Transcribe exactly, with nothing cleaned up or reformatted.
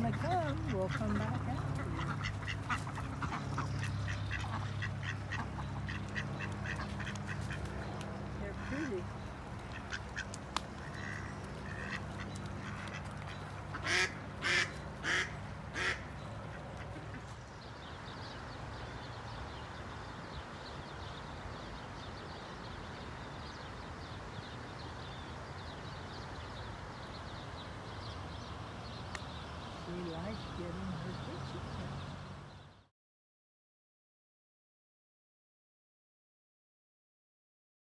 want to come, we'll come back after you. They're pretty. She likes getting her picture.